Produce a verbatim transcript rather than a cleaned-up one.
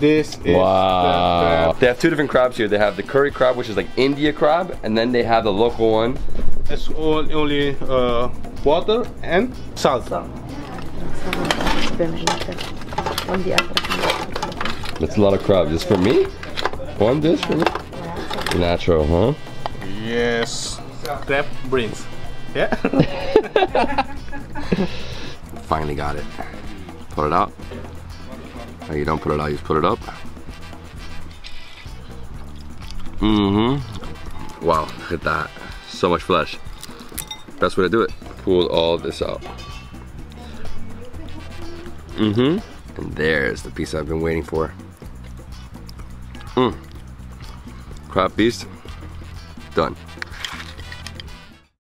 This is wow. the crab. They have two different crabs here. They have the curry crab, which is like India crab, and then they have the local one. It's all, only uh, water and salt. That's a lot of crab. Just for me? One dish for me? Natural, huh? Yes. Crab brains. Yeah. Finally got it. Put it out. Oh, you don't put it out, you just put it up. Mm-hmm. Wow, look at that. So much flesh. Best way to do it. Pull all this out. Mm-hmm. And there's the piece I've been waiting for. Mmm. Crab feast. Done.